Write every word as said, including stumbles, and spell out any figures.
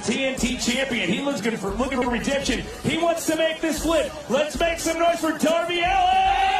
T N T champion. He looking for looking for redemption. He wants to make this flip. Let's make some noise for Darby Allin!